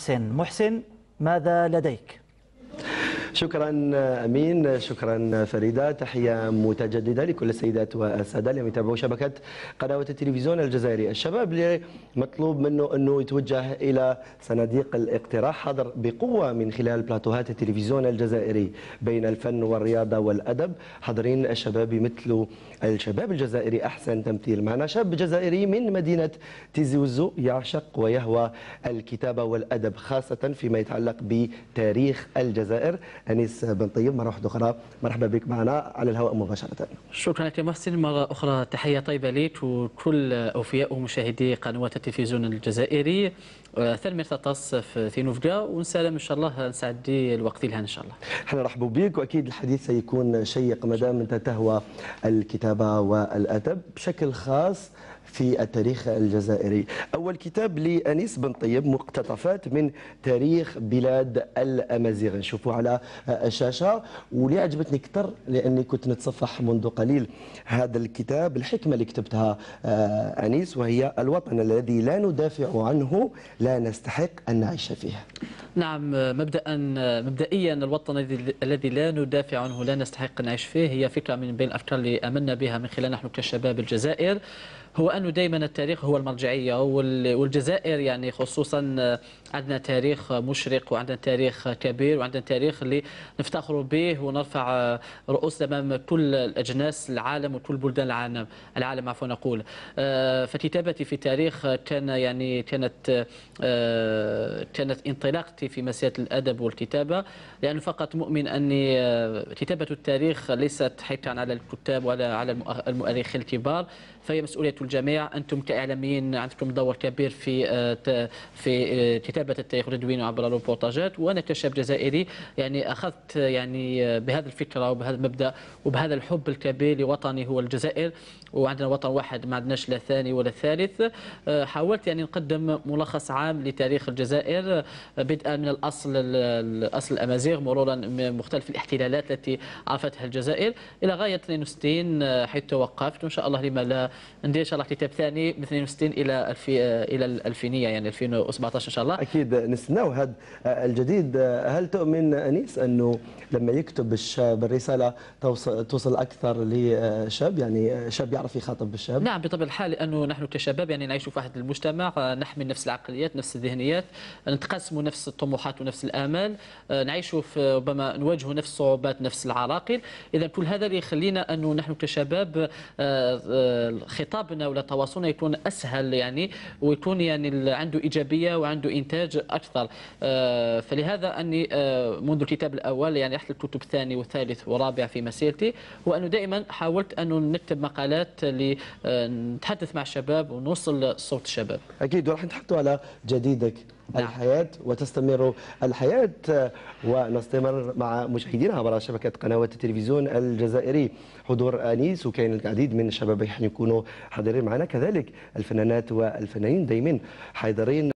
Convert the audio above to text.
محسن، ماذا لديك؟ شكرا أمين، شكرا فريدة. تحية متجددة لكل السيدات والسادة اللي يتابعوا شبكة قنوات التلفزيون الجزائري. الشباب اللي مطلوب منه أنه يتوجه إلى صناديق الاقتراح حضر بقوة من خلال بلاتوهات التلفزيون الجزائري بين الفن والرياضة والأدب. حاضرين الشباب يمثلوا الشباب الجزائري أحسن تمثيل. معنا شاب جزائري من مدينة تيزي وزو يعشق ويهوى الكتابة والأدب، خاصة فيما يتعلق بتاريخ الجزائر. أنيس بن طيب، مرة واحدة أخرى مرحبا بك معنا على الهواء مباشرة. شكرا لك محسن، مرة أخرى تحية طيبة لك وكل أوفياء ومشاهدي قنوات التلفزيون الجزائري. ثلمير تطاس في نوفجا ونسالم إن شاء الله نسعدي الوقت لها إن شاء الله. احنا نرحبوا بك، وأكيد الحديث سيكون شيق ما دام أنت تهوى الكتابة والأدب بشكل خاص في التاريخ الجزائري. أول كتاب لأنيس بن طيب مقتطفات من تاريخ بلاد الأمازيغ، نشوفوه على الشاشة. واللي عجبتني أكثر لأني كنت نتصفح منذ قليل هذا الكتاب، الحكمة اللي كتبتها أنيس، وهي: الوطن الذي لا ندافع عنه لا نستحق أن نعيش فيه. نعم، مبدئيا الوطن الذي لا ندافع عنه لا نستحق أن نعيش فيه هي فكرة من بين الأفكار اللي آمنا بها من خلال نحن كشباب الجزائر، هو أنه دائما التاريخ هو المرجعية. والجزائر يعني خصوصا عندنا تاريخ مشرق وعندنا تاريخ كبير وعندنا تاريخ اللي نفتخر به ونرفع رؤوس أمام كل الأجناس العالم وكل بلدان العالم عفوا نقول. فكتابتي في تاريخ كانت انطلاقتي في مسيرة الأدب والكتابة، لأنه فقط مؤمن أن كتابة التاريخ ليست حكرا على الكتاب ولا على المؤرخين الكبار، فهي مسؤولية الجميع. أنتم كإعلاميين عندكم دور كبير في كتابة التاريخ وتدوينه عبر الروبورتاجات، وأنا كشاب جزائري يعني أخذت يعني بهذا الفكرة وبهذا المبدأ وبهذا الحب الكبير لوطني هو الجزائر، وعندنا وطن واحد ما عندناش لا ثاني ولا ثالث. حاولت يعني نقدم ملخص عام لتاريخ الجزائر بدءا من الأصل الأمازيغ، مرورا بمختلف الاحتلالات التي عرفتها الجزائر إلى غاية 62 حيث توقفت. وإن شاء الله لما لا ندير إن شاء الله كتاب ثاني من 62 إلى الألفينية يعني 2017 إن شاء الله. أكيد نستناو هذا الجديد. هل تؤمن أنيس أنه لما يكتب الشاب الرسالة توصل أكثر لشاب، يعني شاب يعرف يخاطب بالشاب؟ نعم بطبع الحال، لأنه نحن كشباب يعني نعيش في واحد المجتمع، نحمل نفس العقليات نفس الذهنيات، نتقاسم نفس الطموحات ونفس الآمال، نعيش في ربما نواجه نفس الصعوبات نفس العراقيل. إذا كل هذا اللي يخلينا أنه نحن كشباب خطابنا ولا تواصلنا يكون أسهل يعني، ويكون يعني عنده إيجابية وعنده إنتاج أكثر. فلهذا أني منذ الكتاب الأول يعني رحت الكتب الثاني والثالث والرابع في مسيرتي، وأنه دائما حاولت أنه نكتب مقالات لنتحدث مع الشباب ونوصل صوت الشباب. أكيد، وراح نتحدثوا على جديدك الحياة وتستمر الحياة، ونستمر مع مشاهدينا عبر شبكة قنوات التلفزيون الجزائري. حضور أنيس وكاين العديد من الشباب يكونوا حاضرين معنا، كذلك الفنانات والفنانين دايما حاضرين.